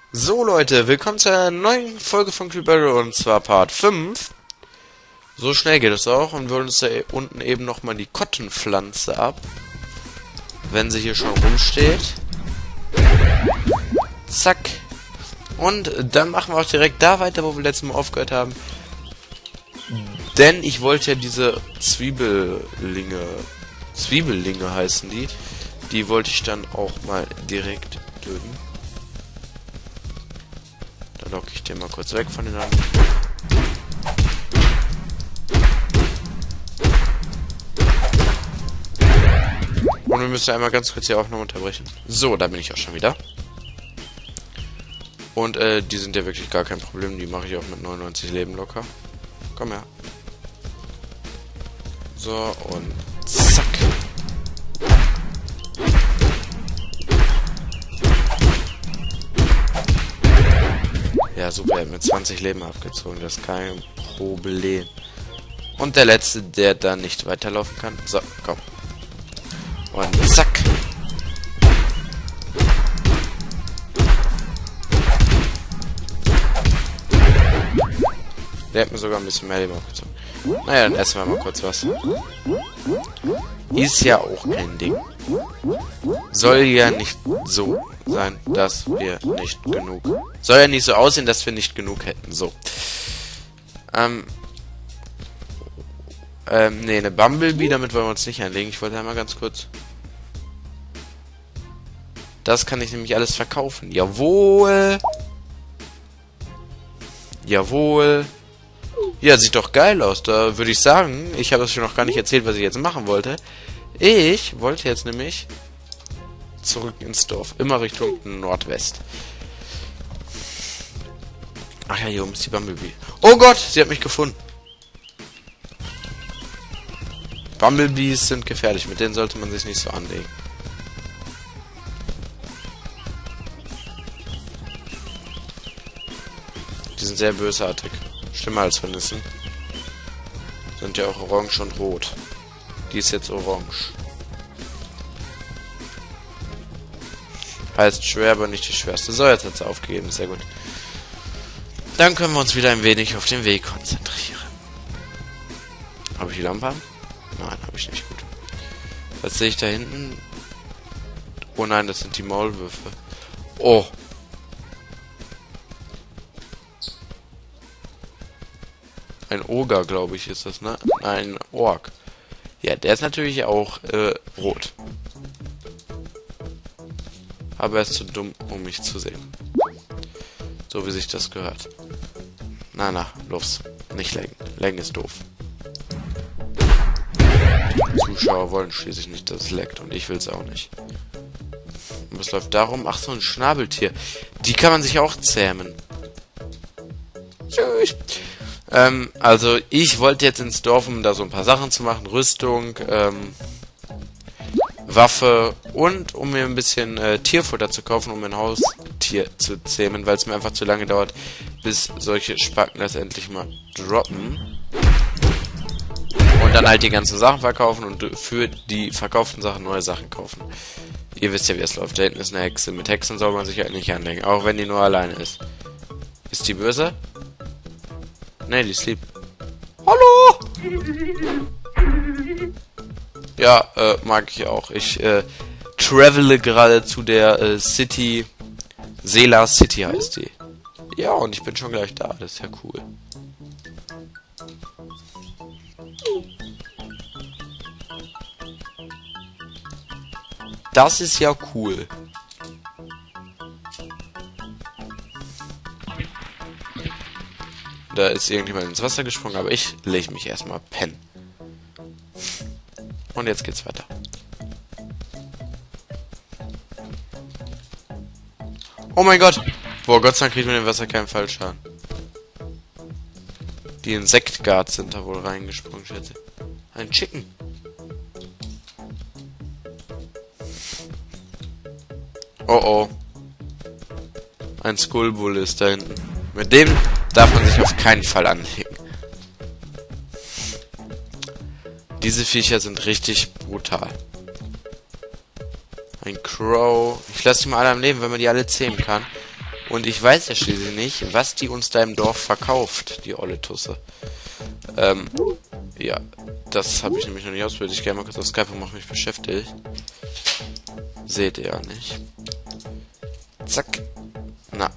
So Leute, willkommen zu einer neuen Folge von Creeper und zwar Part 5. So schnell geht es auch und wir holen uns da unten eben nochmal die Kottenpflanze ab. Wenn sie hier schon rumsteht. Zack. Und dann machen wir auch direkt da weiter, wo wir letztes Mal aufgehört haben. Denn ich wollte ja diese Zwiebellinge heißen die. Die wollte ich dann auch mal direkt töten. Da locke ich den mal kurz weg von den anderen. Und wir müssen einmal ganz kurz die Aufnahme unterbrechen. So, da bin ich auch schon wieder. Und die sind ja wirklich gar kein Problem. Die mache ich auch mit 99 Leben locker. Komm her. So, und zack. Ja, super, er hat mit 20 Leben abgezogen. Das ist kein Problem. Und der letzte, der dann nicht weiterlaufen kann. So, komm. Und zack. Der hat mir sogar ein bisschen mehr Leben abgezogen. Naja, dann essen wir mal kurz was. Ist ja auch kein Ding. Soll ja nicht so sein, dass wir nicht genug... Soll ja nicht so aussehen, dass wir nicht genug hätten. So. Nee, eine Bumblebee, damit wollen wir uns nicht anlegen. Ich wollte einmal ganz kurz... Das kann ich nämlich alles verkaufen. Jawohl. Jawohl. Ja, sieht doch geil aus. Da würde ich sagen, ich habe das schon noch gar nicht erzählt, was ich jetzt machen wollte. Ich wollte jetzt nämlich zurück ins Dorf. Immer Richtung Nordwest. Ach ja, hier oben ist die Bumblebee. Oh Gott, sie hat mich gefunden. Bumblebees sind gefährlich. Mit denen sollte man sich nicht so anlegen. Die sind sehr bösartig. Schlimmer als Vernissen. Sind ja auch orange und rot. Die ist jetzt orange. Heißt schwer, aber nicht die schwerste. So, jetzt hat sie aufgegeben. Sehr gut. Dann können wir uns wieder ein wenig auf den Weg konzentrieren. Habe ich die Lampe an? Nein, habe ich nicht. Gut. Was sehe ich da hinten? Oh nein, das sind die Maulwürfe. Oh. Ein Oger, glaube ich, ist das, ne? Ein Ork. Ja, der ist natürlich auch rot. Aber er ist zu dumm, um mich zu sehen. So wie sich das gehört. Na, los. Nicht lenken. Lenken ist doof. Die Zuschauer wollen schließlich nicht, dass es leckt. Und ich will es auch nicht. Und was läuft darum? Ach so, ein Schnabeltier. Die kann man sich auch zähmen. Tschüss. Also ich wollte jetzt ins Dorf, um da so ein paar Sachen zu machen. Rüstung, Waffe und um mir ein bisschen Tierfutter zu kaufen, um mein Haustier zu zähmen, weil es mir einfach zu lange dauert, bis solche Spacken das endlich mal droppen. Und dann halt die ganzen Sachen verkaufen und für die verkauften Sachen neue Sachen kaufen. Ihr wisst ja, wie es läuft. Da hinten ist eine Hexe. Mit Hexen soll man sich halt nicht anlegen, auch wenn die nur alleine ist. Ist die böse? Ne, die ist lieb. Hallo! Ja, mag ich auch. Ich travele gerade zu der City. Sela City heißt die. Ja, und ich bin schon gleich da. Das ist ja cool. Das ist ja cool. Da ist irgendjemand ins Wasser gesprungen, aber ich lege mich erstmal pennen. Und jetzt geht's weiter. Oh mein Gott! Boah, Gott sei Dank kriegt man im Wasser keinen Fallschaden. Die Insektguards sind da wohl reingesprungen, schätze ich. Ein Chicken. Oh oh. Ein Skullbull ist da hinten. Mit dem darf man sich auf keinen Fall anlegen. Diese Viecher sind richtig brutal. Ein Crow. Ich lasse die mal alle am Leben, wenn man die alle zähmen kann. Und ich weiß ja schließlich nicht, was die uns da im Dorf verkauft, die olle Tusse. Ja, das habe ich nämlich noch nicht ausprobiert. Ich gehe mal kurz auf Skype und mache mich beschäftigt. Seht ihr ja nicht. Zack. Na.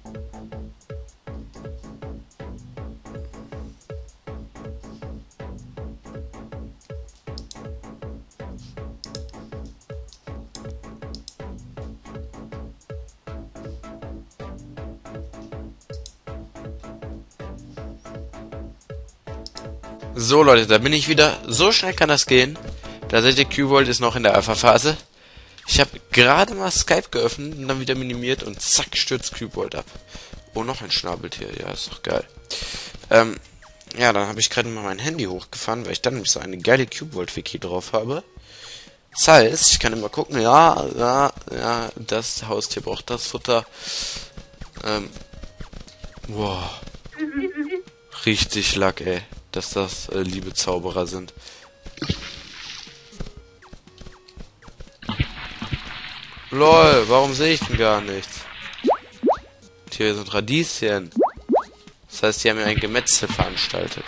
So Leute, da bin ich wieder. So schnell kann das gehen. Da seht ihr, Q-Volt ist noch in der Alpha-Phase. Ich habe gerade mal Skype geöffnet und dann wieder minimiert und zack, stürzt Q-Volt ab. Oh, noch ein Schnabeltier. Ja, ist doch geil. Ja, dann habe ich gerade mal mein Handy hochgefahren, weil ich dann so eine geile Q-Volt-Wiki drauf habe. Das heißt, ich kann immer gucken, ja, das Haustier braucht das Futter. Wow. Richtig Lack, ey. Dass das liebe Zauberer sind. LOL, warum sehe ich denn gar nichts? Hier sind Radieschen. Das heißt, die haben ja ein Gemetzel veranstaltet.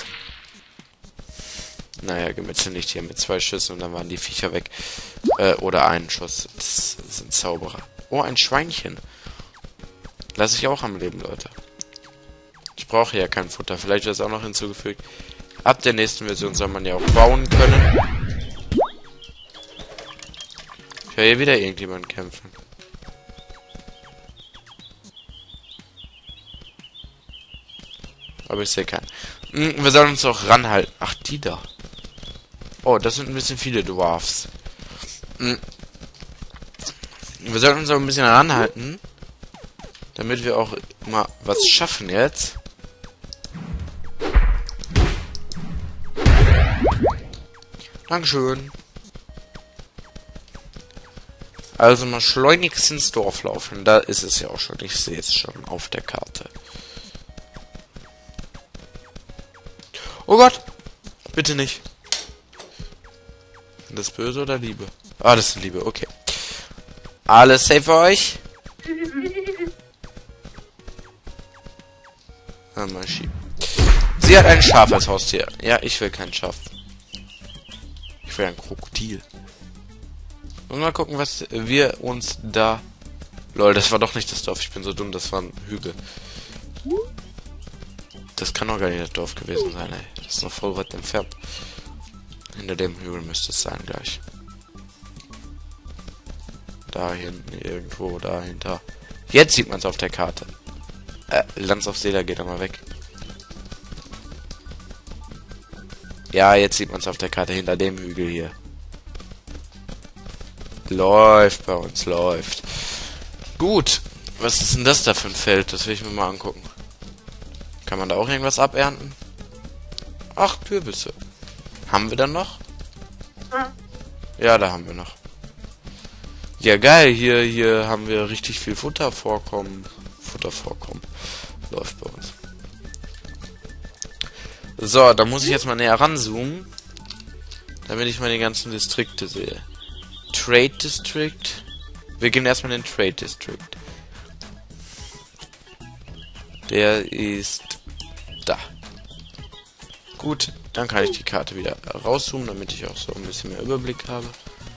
Naja, Gemetzel nicht, hier mit 2 Schüssen und dann waren die Viecher weg. Oder einen Schuss. Das sind Zauberer. Oh, ein Schweinchen. Lass ich auch am Leben, Leute. Ich brauche ja kein Futter. Vielleicht wird es auch noch hinzugefügt. Ab der nächsten Version soll man ja auch bauen können. Ich höre hier wieder irgendjemanden kämpfen. Aber ich sehe keinen. Wir sollen uns auch ranhalten. Ach, die da. Oh, das sind ein bisschen viele Dwarfs. Wir sollten uns auch ein bisschen ranhalten. Damit wir auch mal was schaffen jetzt. Dankeschön. Also mal schleunigst ins Dorf laufen. Da ist es ja auch schon. Ich sehe es schon auf der Karte. Oh Gott! Bitte nicht. Ist das böse oder Liebe? Ah, das ist Liebe. Okay. Alles safe für euch? Mal schieben. Sie hat ein Schaf als Haustier. Ja, ich will kein Schaf. Ich will ein Krokodil. Und mal gucken, was wir uns da... Lol, das war doch nicht das Dorf. Ich bin so dumm, das war ein Hügel. Das kann doch gar nicht das Dorf gewesen sein, ey. Das ist noch voll weit entfernt. Hinter dem Hügel müsste es sein gleich. Da hinten irgendwo, dahinter. Jetzt sieht man es auf der Karte. Lanz auf Seeler geht mal weg. Ja, jetzt sieht man es auf der Karte hinter dem Hügel hier. Läuft bei uns, läuft. Gut. Was ist denn das da für ein Feld? Das will ich mir mal angucken. Kann man da auch irgendwas abernten? Ach, Kürbisse. Haben wir dann noch? Ja, da haben wir noch. Ja, geil. Hier haben wir richtig viel Futtervorkommen. Läuft bei uns. So, da muss ich jetzt mal näher ranzoomen. Damit ich mal die ganzen Distrikte sehe. Trade District. Wir gehen erstmal in den Trade District. Der ist da. Gut, dann kann ich die Karte wieder rauszoomen, damit ich auch so ein bisschen mehr Überblick habe.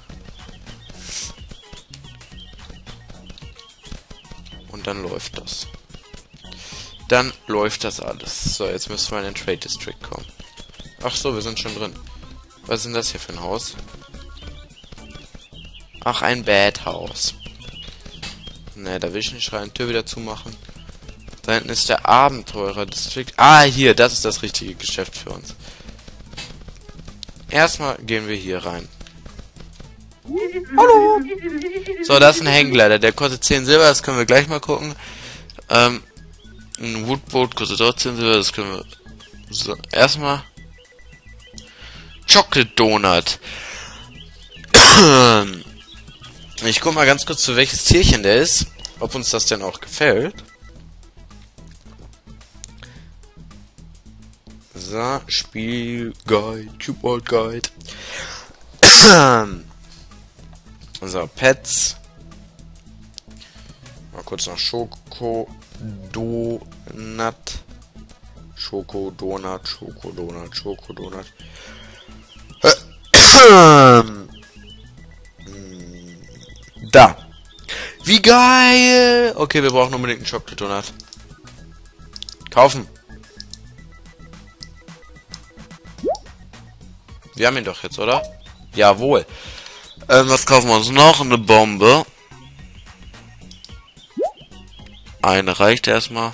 Und dann läuft das. Dann läuft das alles. So, jetzt müssen wir in den Trade District kommen. Ach so, wir sind schon drin. Was ist denn das hier für ein Haus? Ach, ein Bad House. Ne, da will ich nicht rein. Tür wieder zumachen. Da hinten ist der Abenteurer-Distrikt. Ah, hier, das ist das richtige Geschäft für uns. Erstmal gehen wir hier rein. Hallo! So, das ist ein Hängleiter. Der kostet 10 Silber, das können wir gleich mal gucken. Ein Woodboat kostet auch 10 Silber, das können wir... So, erstmal... Chocolate Donut. Ich guck mal ganz kurz, zu welches Tierchen der ist. Ob uns das denn auch gefällt. So, Spielguide, Q-Bolt Guide. So, Pets. Mal kurz noch Schokodonut. Schokodonut. Da. Wie geil! Okay, wir brauchen unbedingt einen Schokodonut. Kaufen. Wir haben ihn doch jetzt, oder? Jawohl. Was kaufen wir uns noch? Eine Bombe. Eine reicht erstmal.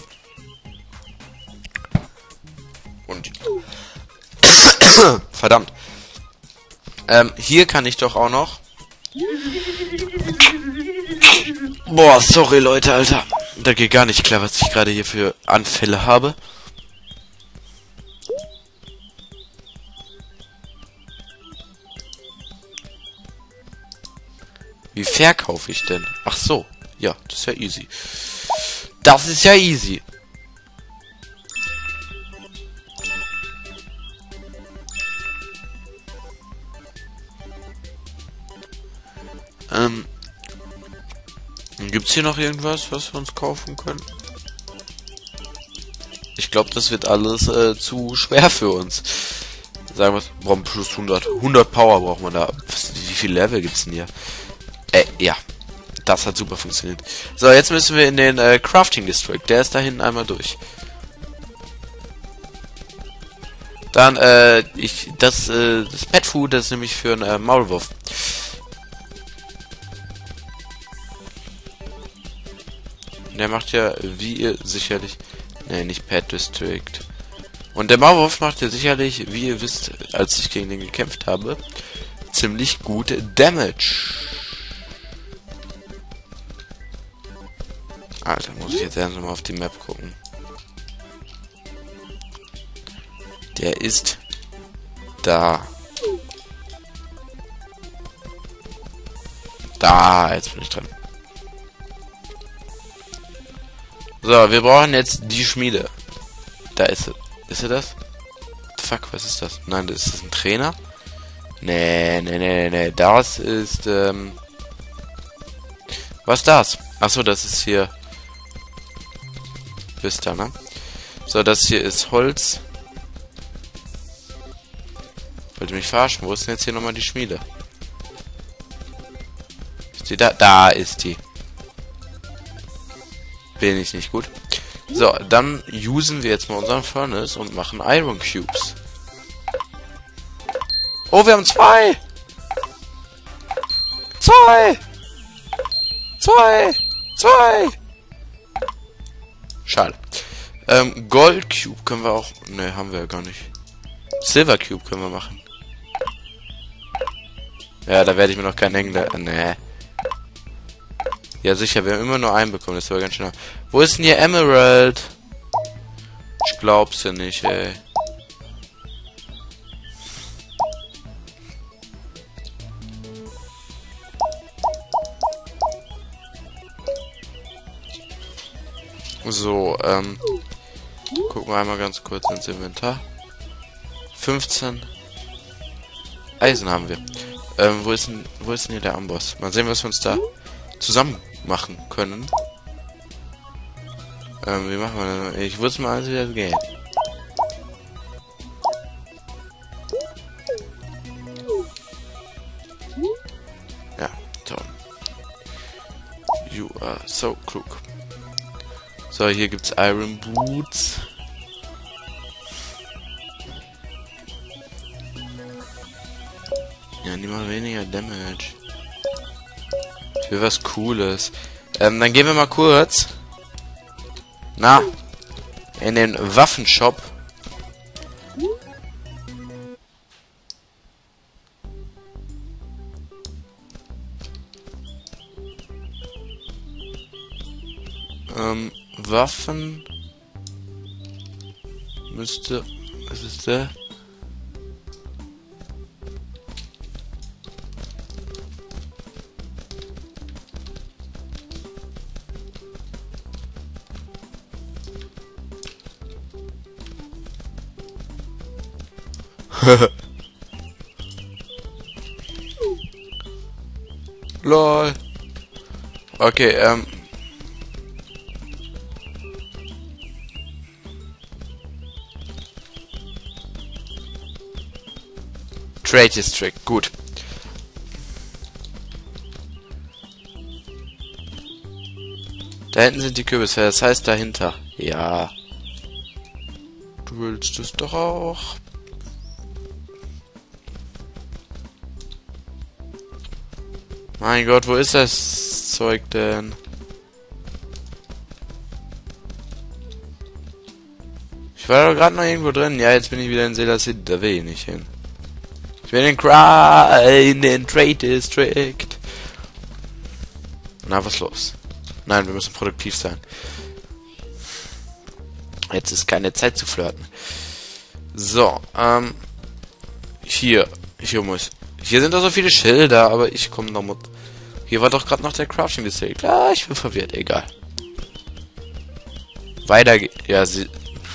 Und verdammt. Hier kann ich doch auch noch. Boah, sorry Leute, Alter. Da geht gar nicht klar, was ich gerade hier für Anfälle habe. Wie verkaufe ich denn? Ach so. Ja, das ist ja easy. Das ist ja easy. Gibt's hier noch irgendwas, was wir uns kaufen können? Ich glaube, das wird alles zu schwer für uns. Sagen wir, brauchen plus 100. 100 Power braucht man da. Wie viel Level gibt's denn hier? Ja. Das hat super funktioniert. So, jetzt müssen wir in den Crafting District. Der ist da hinten einmal durch. Dann, das Pet Food, das ist nämlich für einen Maulwurf. Der macht ja, wie ihr sicherlich... Ne, nicht Pet District. Und der Maulwurf macht ja sicherlich, wie ihr wisst, als ich gegen den gekämpft habe, ziemlich gut Damage. Alter, muss ich jetzt erst mal auf die Map gucken. Der ist da. Da, jetzt bin ich dran. So, wir brauchen jetzt die Schmiede. Da ist sie. Ist sie das? Fuck, was ist das? Nein, das ist ein Trainer? Nee. Das ist, was ist das? Achso, das ist hier... Vista, ne? So, das hier ist Holz. Wollt ihr mich verarschen? Wo ist denn jetzt hier nochmal die Schmiede? Ist die da? Da ist die. Bin ich nicht gut. So, dann usen wir jetzt mal unseren Furnace und machen Iron Cubes. Oh, wir haben zwei! Zwei! Schade. Gold Cube können wir auch... Ne, haben wir ja gar nicht. Silver Cube können wir machen. Ja, da werde ich mir noch keinen Engel... Ne. Ja, sicher, wir haben immer nur einen bekommen. Das war ganz schön... Wo ist denn hier Emerald? Ich glaub's ja nicht, ey. So, gucken wir einmal ganz kurz ins Inventar. 15 Eisen haben wir. Wo ist denn hier der Amboss? Mal sehen, was wir uns da zusammen machen können. Wie machen wir das? Ich wusste mal, wie das geht. Ja, toll. You are so klug. So, hier gibt's Iron Boots. Ja, die machen weniger Damage. Für was Cooles. Dann gehen wir mal kurz in den Waffenshop. Waffen müsste... Was ist der? Lol. Okay, Trade District, gut. Da hinten sind die Kürbisfelder, das heißt dahinter. Ja. Du willst es doch auch. Mein Gott, wo ist das Zeug denn? Ich war doch gerade noch irgendwo drin. Ja, jetzt bin ich wieder in Sailor City. Da will ich nicht hin. Ich will in den Trade District. Na, was ist los? Nein, wir müssen produktiv sein. Jetzt ist keine Zeit zu flirten. So, hier muss. Hier sind doch so viele Schilder, aber ich komme noch mit. Hier war doch gerade noch der Crafting District. Ah, ich bin verwirrt, egal. Weiter geht. Ja, sie.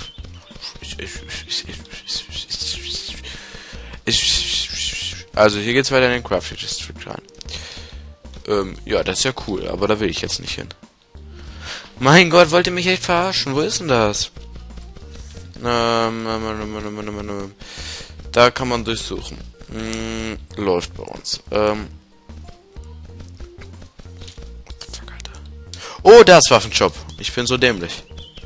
Also hier geht's weiter in den Crafting District rein. Ja, das ist ja cool, aber da will ich jetzt nicht hin. Mein Gott, wollt ihr mich echt verarschen? Wo ist denn das? Da kann man durchsuchen. Läuft bei uns. Oh, da ist Waffenshop. Ich bin so dämlich.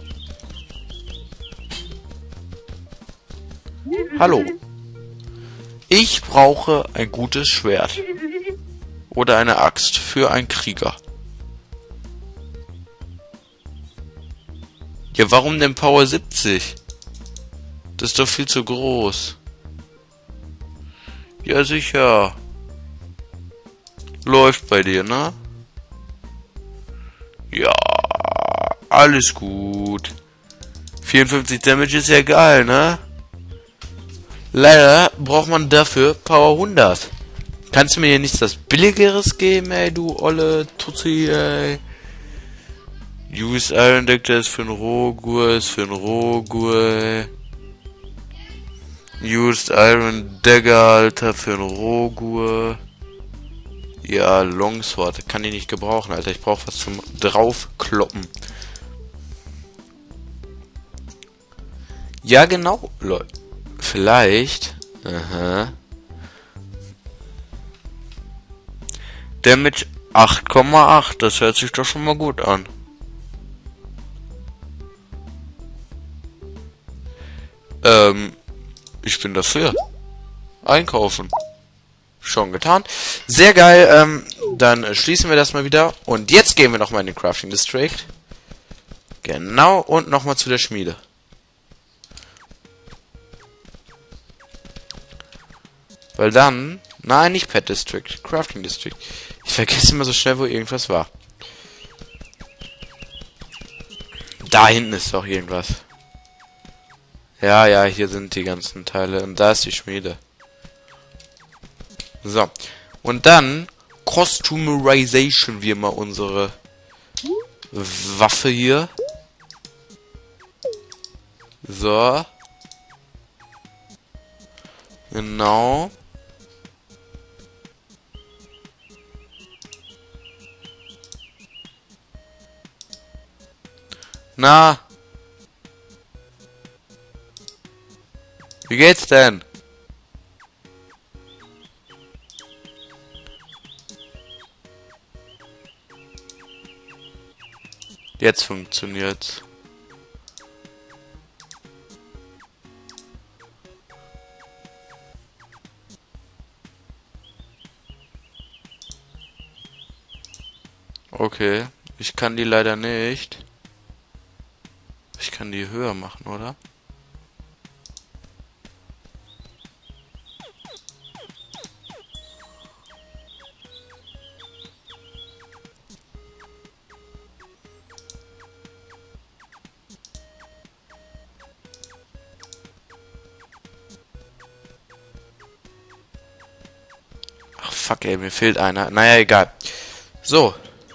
Hallo. Ich brauche ein gutes Schwert. Oder eine Axt für einen Krieger. Ja, warum denn Power 70? Das ist doch viel zu groß. Ja, sicher. Läuft bei dir, ne? Ja, alles gut. 54 Damage ist ja geil, ne? Leider braucht man dafür Power 100. Kannst du mir hier nichts das Billigeres geben, ey, du olle Tutsi, ey? Use Iron Deck, ist für ein Rohgur, ist für ein Rohgur, ey. Used Iron Dagger, Alter, für ein Rohgur. Ja, Longsword, kann ich nicht gebrauchen, Alter. Ich brauche was zum draufkloppen. Ja, genau, Leute. Vielleicht. Aha. Damage 8,8. Das hört sich doch schon mal gut an. Ich bin dafür. Einkaufen. Schon getan. Sehr geil. Dann schließen wir das mal wieder. Und jetzt gehen wir nochmal in den Crafting District. Genau. Und nochmal zu der Schmiede. Weil dann... Nein, nicht Pet District. Crafting District. Ich vergesse immer so schnell, wo irgendwas war. Da hinten ist doch irgendwas. Ja, ja, hier sind die ganzen Teile. Und da ist die Schmiede. So. Und dann customizen wir mal unsere Waffe hier. So. Genau. Na. Wie geht's denn? Jetzt funktioniert's. Okay, ich kann die leider nicht. Ich kann die höher machen, oder? Ach fuck, ey, mir fehlt einer. Naja, egal. So.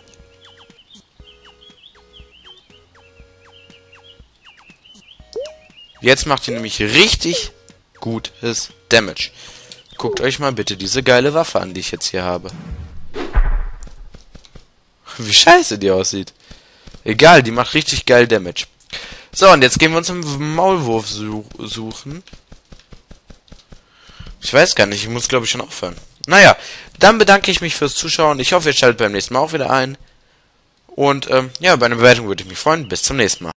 Jetzt macht ihr nämlich richtig gutes Damage. Guckt euch mal bitte diese geile Waffe an, die ich jetzt hier habe. Wie scheiße die aussieht. Egal, die macht richtig geil Damage. So, und jetzt gehen wir uns einen Maulwurf suchen. Ich weiß gar nicht, ich muss glaube ich schon aufhören. Naja, dann bedanke ich mich fürs Zuschauen. Ich hoffe, ihr schaltet beim nächsten Mal auch wieder ein. Und ja, bei einer Bewertung würde ich mich freuen. Bis zum nächsten Mal.